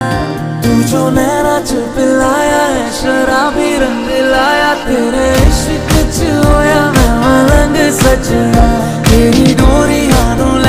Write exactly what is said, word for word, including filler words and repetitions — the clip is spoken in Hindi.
तू जो नैना च पिलाया है शराबी रंग लाया, तेरे इश्क च होया मैं मलंग सजना, तेरी डोरी हाथों